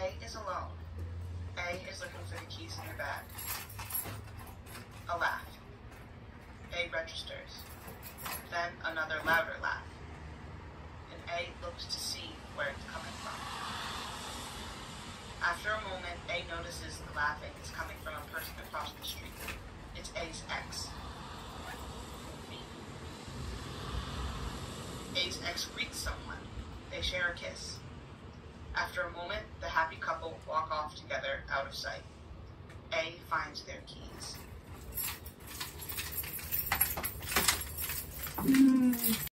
A is alone. A is looking for the keys in her bag. A laugh. A registers. Then another louder laugh. And A looks to see where it's coming from. After a moment, A notices the laughing is coming from a person across the street. It's A's ex. Me. A's ex greets someone. They share a kiss. After a moment, the happy couple walk off together out of sight. A finds their keys.